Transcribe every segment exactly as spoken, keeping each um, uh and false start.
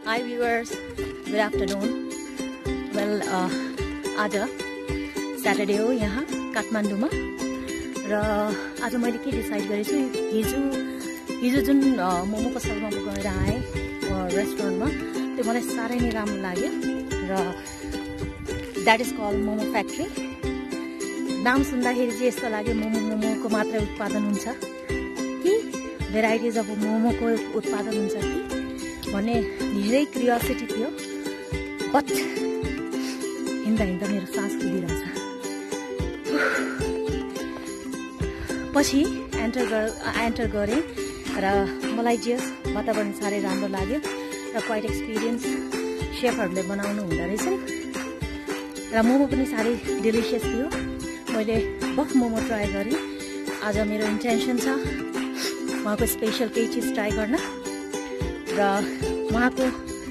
Hi viewers, good afternoon. Well, uh, आज Saturday हो यहाँ काठमाडौँमा र आज मैले के डिसाइड गरेछु हिजो हिजो जुन मोमो पसलमा म गएर आएँ रेस्टुरेन्टमा त्यो मलाई साह्रै नै राम्रो लाग्यो र that is called momo factory. नाम सुन्दाखेरि चाहिँ यस्तो लाग्यो मोमो मोमोको मात्रै उत्पादन हुन्छ कि भेराइटिज अफ मोमोको उत्पादन हुन्छ कि भन्ने धेरै क्युरियोसिटी थियो। बट हिँड्दा हिँड्दा मेरो सास कुदिरहेछ। पछि एन्टर गर एन्टर गरेँ र मलाई जे वातावरण साह्रै राम्रो लाग्यो र क्वाइट एक्सपिरियन्स सेफहरूले बनाउनु हुँदो रहेछ र मोमो पनि साह्रै डिलिसियस थियो। मैले बफ मोमो ट्राई गरेँ। आज मेरो इन्टेन्सन छ उहाँको स्पेसल केही चिज ट्राई गर्न र उहाँको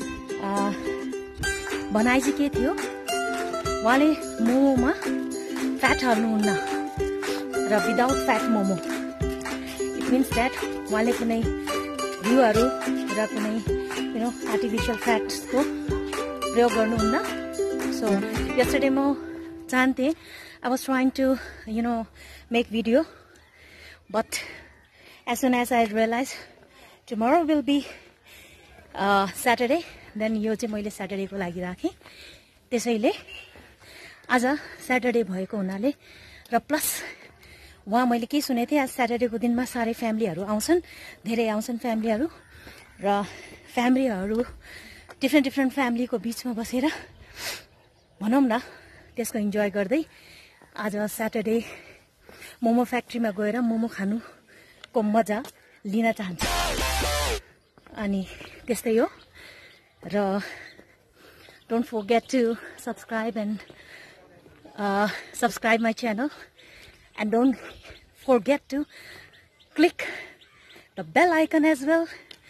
भनाइ चाहिँ के थियो, उहाँले मोमोमा फ्याट हाल्नुहुन्न र without fat momo. It means that उहाँले कुनै घिउहरू र कुनै यु नो आर्टिफिसियल फ्याट्सको प्रयोग गर्नुहुन्न। सो यस्टरडे म चाहन्थेँ I was trying to you know make video, but as soon as I realized tomorrow will be uh, Saturday, then यो चाहिँ मैले Saturday को लागि राखेँ। त्यसैले आज Saturday भएको हुनाले र प्लस वहाँ मैले के सुनेको थिएँ, आज Saturday को दिनमा सारै फ्यामिलीहरू आउँछन्, धेरै आउँछन् फ्यामिलीहरू र फ्यामिलीहरू डिफ्रेन्ट डिफ्रेन्ट फ्यामिलीको बिचमा बसेर भनौँ न त्यसको इन्जोय गर्दै आज Saturday मोमो फ्याक्ट्रीमा गएर मोमो खानुको मजा लिन चाहन्छु। अनि त्यस्तै हो र don't forget to subscribe and subscribe my channel and don't forget to click the bell icon as well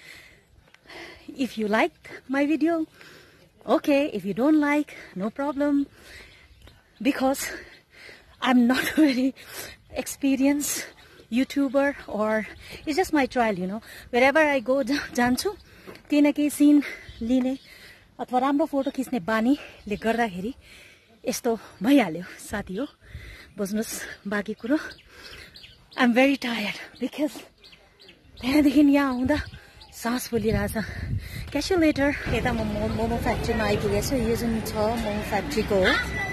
if you like my video. Okay, if you don't like, no problem, because I'm not a very experienced YouTuber, or it's just my trial, you know. Wherever I go, जान्छु केही न केही scene लिने अथवा राम्रो photo खिच्ने बानीले गर्दाखेरि यस्तो भइहाल्यो साथी हो। बुझ्नुस् बाँकी कुरो। I'm very tired because त्यहाँदेखि यहाँ आउँदा सास फुलिरहेछ। Catch you letter. यता म मोमो फ्याक्ट्रीमा आइपुगेको छु। यो जुन छ मोमो फ्याक्ट्रीको हो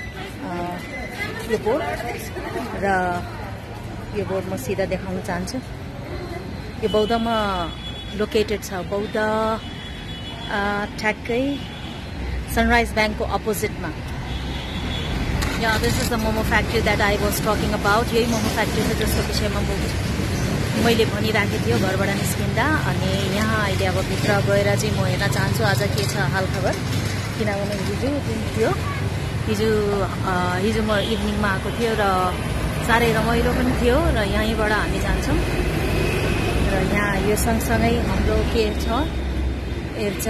यो बोर्ड, र यो बोर्ड म सिधा देखाउन चाहन्छु। यो बौद्धमा लोकेटेड छ। बौद्ध ठ्याक्कै सनराइज ब्याङ्कको अपोजिटमा। Yeah this is the momo factory that I was talking about. यही मोमो फ्याक्ट्री छ जसको विषयमा म मैले भनिराखेको थियो घरबाट निस्किँदा। अनि यहाँ अहिले अब भित्र गएर चाहिँ म हेर्न चाहन्छु आज के छ हालखबर, किनभने हिजो जुन थियो हिजो हिजो म इभिनिङमा आएको थियो र साह्रै रमाइलो पनि थियो र यहीँबाट हामी जान्छौँ। र यहाँ यो सँगसँगै हाम्रो के छ, एउटा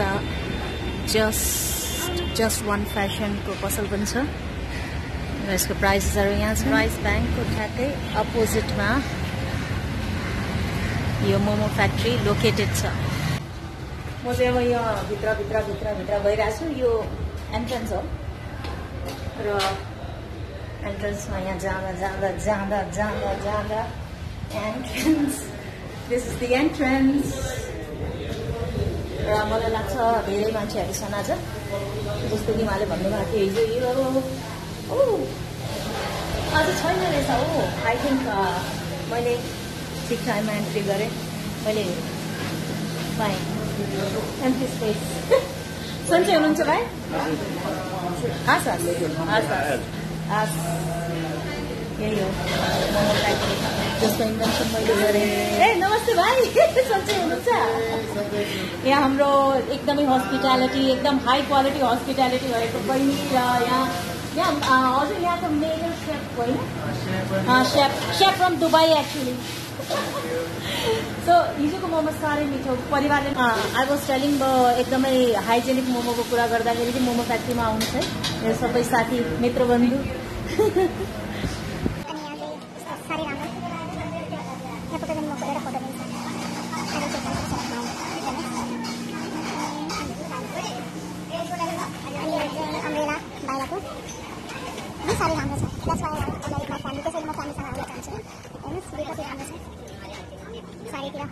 जस्ट जस्ट वान फेसनको पसल पनि छ र यसको प्राइसेसहरू यहाँ छ। राइस ब्याङ्कको ठ्याक्कै अपोजिटमा यो मोमो फ्याक्ट्री लोकेटेड छ। म चाहिँ अब यो भित्र भित्र भित्र भित्र गइरहेको छु। यो एन्ट्रेन्स हो र एन्ट्रेन्समा यहाँ जाँदा जाँदा जाँदा जाँदा जाँदा entrance, this is the entrance. र मलाई लाग्छ धेरै मान्छेहरू छन् आज, जस्तो कि उहाँले भन्नुभएको थियो हिजो यो ओ आज छैन रहेछ हो। आई थिङ्क मैले ठिक टाइममा एन्ट्री गरेँ। मैले पाएँ एम्प्टी स्पेस। सन्चै हुनुहुन्छ भाइ? हस् हस् हस् हस् यही हो मोमो फ्याक्ट्री जसको इन्भेन्सन मैले गरेँ। ए नमस्ते भाइ, सन्चै हुनुहुन्छ? यहाँ हाम्रो एकदमै हस्पिटालिटी, एकदम हाई क्वालिटी हस्पिटालिटी भएको बहिनी र यहाँ यहाँ हजुर यहाँको मेजर सेफ होइन? Chef chef from Dubai actually. So हिजोको मोमो साह्रै मिठो। परिवारले आई वाज टेलिङ एकदमै हाइजेनिक मोमोको कुरा गर्दाखेरि चाहिँ मोमो फ्याक्ट्रीमा आउनुहोस् है मेरो सबै साथी मित्रबन्धु।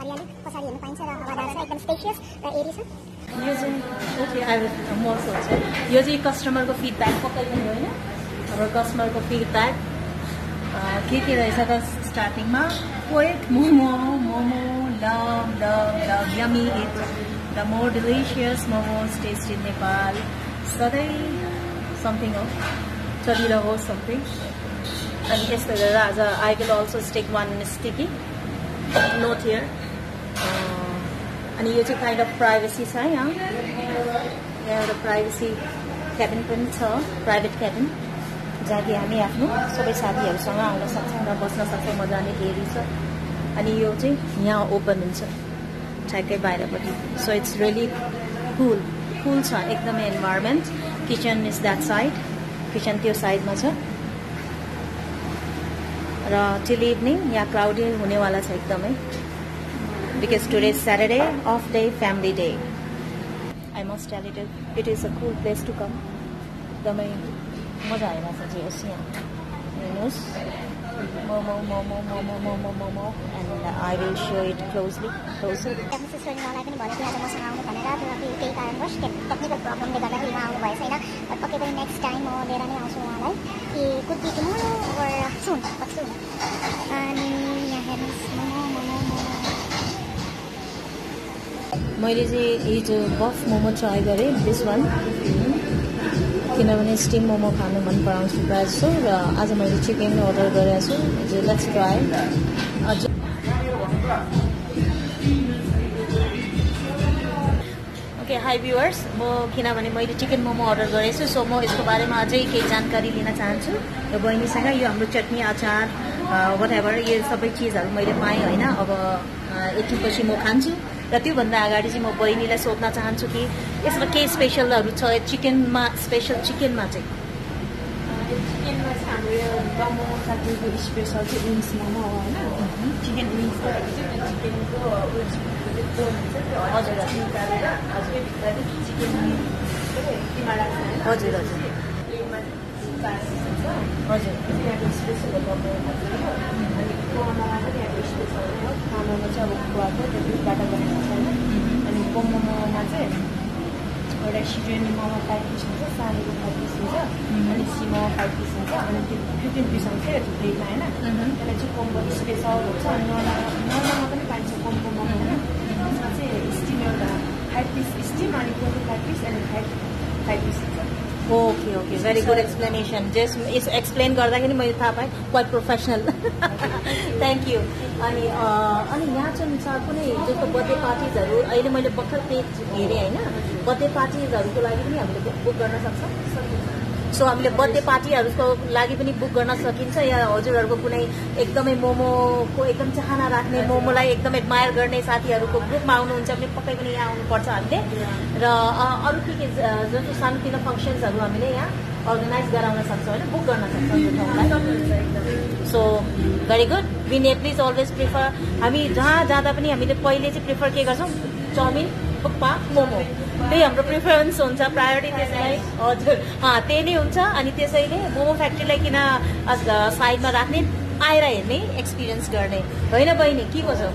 हरियाली पछाडि हेर्न पाइन्छ र हवादार छ एकदम स्पेसियस र एरी छ यो चाहिँ ओके आई म सोच्छ यो चाहिँ कस्टमरको फिडब्याक पक्कै पनि होइन हाम्रो कस्टमरको फिडब्याक के के रहेछ त स्टार्टिङमा poet momo momo love love love yummy eat the more delicious momos taste in Nepal सधैँ समथिङ हो चलिरहोस् समथिङ अनि यस्तो गरेर आज I will also stick one sticky note here अनि यो चाहिँ काइन्ड अफ प्राइभेसी छ यहाँ यहाँ एउटा प्राइभेसी क्याबिन पनि छ प्राइभेट क्याबिन जहाँ कि हामी आफ्नो सबै साथीहरूसँग आउन सक्छौँ र बस्न सक्छौँ मजाले हेरी छ अनि यो चाहिँ यहाँ ओपन हुन्छ ठ्याक्कै बाहिरपट्टि so it's really cool cool छ एकदमै environment kitchen is that side kitchen त्यो साइडमा छ र टिल इभिनिङ यहाँ क्राउडी हुनेवाला छ एकदमै because today is Saturday off day family day I must tell it it is a cool place to come एकदमै मजा आइरहेछ चाहिँ होस् यहाँ हेर्नुहोस् momo momo momo momo momo and I will show it closely closely सिस्टरलाई पनि भनेको आज मसँग आउनु भनेर तर केही कारणवश टेक्निकल प्रब्लमले गर्दाखेरि उहाँ आउनु भएको छैन पक्कै पनि नेक्स्ट टाइम म लिएर नै आउँछु उहाँलाई कि could be tomorrow or soon soon अनि यहाँ हेर्नुहोस् मोमो मोमो मोमो मैले चाहिँ हिजो बफ मोमो ट्राई गरेँ दिस वान किनभने स्टिम मोमो खानु मन पराउँछु प्रायः जस्तो र आज मैले चिकन अर्डर गरेको छु let's try okay hi viewers म किनभने मैले चिकन मोमो अर्डर गरेको छु सो म यसको बारेमा अझै केही जानकारी लिन चाहन्छु र बहिनीसँग यो हाम्रो चटनी अचार वाट एभर यो सबै चिजहरू मैले पाएँ होइन अब एकछिनपछि म खान्छु र त्योभन्दा अगाडि चाहिँ म बहिनीलाई सोध्न चाहन्छु कि यसमा के स्पेसलहरू छ चिकनमा स्पेसल चिकनमा चाहिँ चिकनमा चाहिँ हाम्रो यो मोमो काटेको स्पेसल चाहिँ विङ्स मोमो हो होइन चिकन विङ्स भनेको चाहिँ चिकनको हजुर निकालेर हजुर चिकन किमा राख्छ हजुर हजुर हजुर यहाँको स्पेसल हो मोमो अनि मोमोमा पनि यहाँको स्पेसल हो खानामा चाहिँ अब खुवाको त्यो दुधबाट बनाएको छैन अनि मोमोमा चाहिँ एउटा सिजनी मोमो फाइभ पिस हुन्छ सानोको फाइभ पिस हुन्छ अनि सिमो फाइभ पिस हुन्छ अनि त्यो फिफ्टिन पिस हुन्छ थुप्रैमा होइन त्यसलाई चाहिँ कोम्बो स्पेसल हुन्छ अनि नर्मलमा पनि पाइन्छ कोम्बो मोमो होइन त्यसमा चाहिँ स्टिम एउटा फाइभ पिस स्टिम अनि फोर्टी फाइभ पिस अनि फाइभ फाइभ पिस हुन्छ okay okay very good explanation just यस एक्सप्लेन गर्दाखेरि मैले थाहा पाएँ क्वाइट प्रोफेसनल थ्याङ्क यू अनि अनि यहाँ चाहिँ छ कुनै जस्तो बर्थडे पार्टिजहरू अहिले मैले भर्खर पेज हेरेँ होइन बर्थडे पार्टिजहरूको लागि पनि हामीले बुक गर्न सक्छौँ सो हामीले बर्थडे पार्टीहरूको लागि पनि बुक गर्न सकिन्छ या हजुरहरूको कुनै एकदमै मोमोको एकदम चाहना राख्ने मोमोलाई एकदम एडमायर गर्ने साथीहरूको ग्रुपमा आउनुहुन्छ भने पक्कै पनि यहाँ आउनुपर्छ हामीले र अरू के के जस्तो सानोतिनो फङ्सन्सहरू हामीले यहाँ अर्गनाइज गराउन सक्छौँ होइन बुक गर्न सक्छौँ यो ठाउँलाई so very good we Nepalese always prefer हामी जहाँ जाँदा पनि हामीले पहिले चाहिँ प्रिफर के गर्छौँ चाउमिन थुक्पा मोमो त्यही हाम्रो प्रिफरेन्स हुन्छ प्रायोरिटी त्यसलाई हजुर त्यही नै हुन्छ अनि त्यसैले मोमो फ्याक्ट्रीलाई किन साइडमा राख्ने आएर हेर्ने एक्सपिरियन्स गर्ने होइन बहिनी के कसो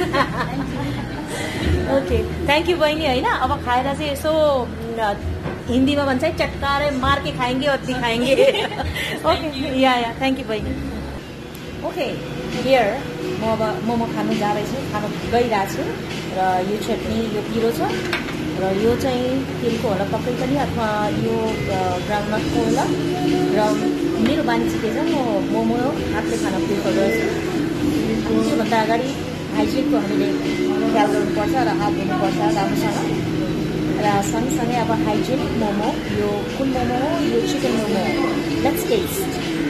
ओके थ्याङ्क यू बहिनी होइन अब खाएर चाहिँ यसो हिन्दीमा भन्छ है चटकारे मार के खाएंगे और दिखाएंगे okay yeah yeah thank you बहिनी ओके हियर म अब मोमो खानु जाँदैछु खानु गइरहेको छु र यो चटनी यो पिरो छ र यो चाहिँ तेलको होला पक्कै पनि अथवा यो ग्राउन्डनटको होला र मेरो बानी चाहिँ के छ म मोमो हातले खान प्रिफर गर्छु अनि त्योभन्दा अगाडि हाइजिनको हामीले ख्याल गर्नुपर्छ र हात धुनुपर्छ राम्रोसँग र सँगसँगै अब हाइजेनिक मोमो यो कुन मोमो हो यो चिकन मोमो हो let's taste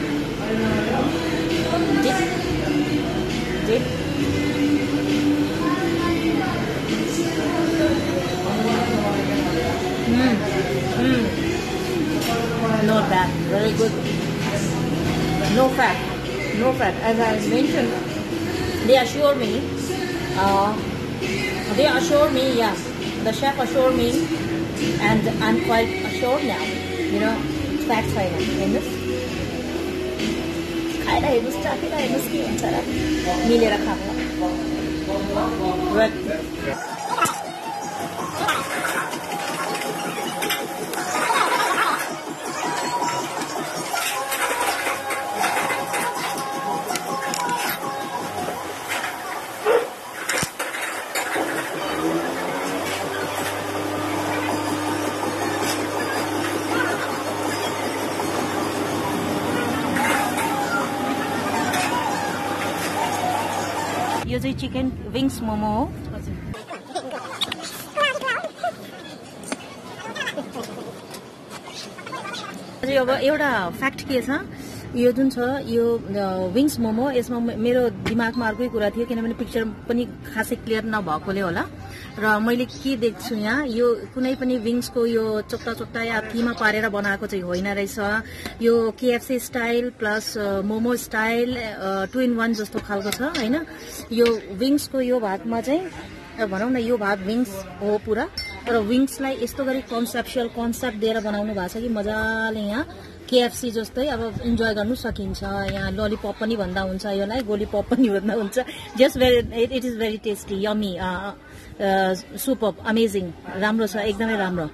dip dip Mm. Mm. Not bad. Very good. No fat. No fat. As I mentioned, they assure me, uh, they assure me, yeah, the chef assured me, and I'm quite assured now, you know, facts fine in this. खाएर हेर्नुहोस् traffic हेर्नुहोस् के हुन्छ र मिलेर खानु यो चाहिँ चिकन विङ्स मोमो हो। अब एउटा फ्याक्ट के छ, यो जुन छ यो विङ्स मोमो, यसमा मेरो दिमागमा अर्कै कुरा थियो किनभने पिक्चर पनि खासै क्लियर नभएकोले होला र मैले के देख्छु यहाँ, यो कुनै पनि विङ्सको यो चोट्टा चोट्टा या किमा पारेर बनाएको चाहिँ होइन रहेछ। यो KFC style plus momo style two in one जस्तो खालको छ होइन। यो विङ्सको यो भागमा चाहिँ भनौँ न यो भाग विङ्स हो पुरा, तर विङ्सलाई यस्तो गरी कन्सेप्चुअल कन्सेप्ट दिएर बनाउनु भएको छ कि मजाले यहाँ केएफसी जस्तै अब इन्जोय गर्नु सकिन्छ। यहाँ ललिपप पनि भन्दा हुन्छ, यसलाई गोलीपप पनि भन्दा हुन्छ। Just very it is very tasty, yummy, super, amazing, राम्रो छ, एकदमै राम्रो।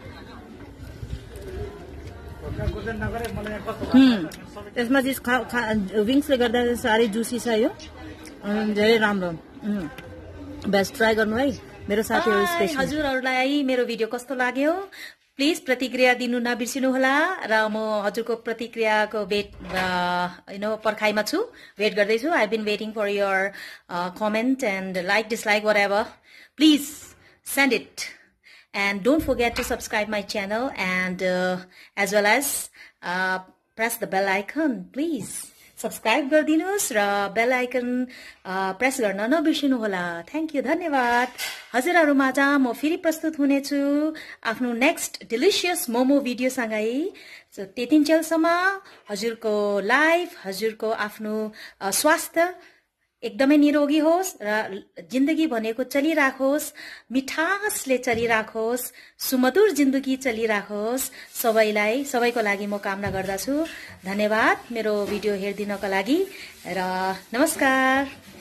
यसमा चाहिँ विङ्सले गर्दा साह्रै जुसी छ, यो धेरै राम्रो, बेस्ट। ट्राई गर्नु है मेरो साथीहरू स्पेशल। हजुरहरूलाई मेरो भिडियो कस्तो लाग्यो प्लिज प्रतिक्रिया दिनु नबिर्सिनुहोला र म हजुरको प्रतिक्रियाको वेट यु नो पर्खाइमा छु, वेट गर्दैछु। I been waiting for your comment and like dislike whatever, please send it and don't forget to subscribe my channel and as well as press the bell icon. Please subscribe गरिदिनुहोस् र बेल आइकन press गर्न नबिर्सिनुहोला। Thank you, धन्यवाद। हजुरहरूमाझ म फेरि प्रस्तुत हुनेछु आफ्नो next delicious momo भिडियोसँगै। त्यतिन्जेलसम्म हजुरको लाइफ, हजुरको आफ्नो स्वास्थ्य एकदमै निरोगी होस् र जिन्दगी भनेको चलिराखोस्, मिठासले चलिराखोस्, सुमधुर जिन्दगी चलिराखोस्। सबैलाई सबैको लागि म कामना गर्दछु। धन्यवाद मेरो भिडियो हेरिदिनको लागि र नमस्कार।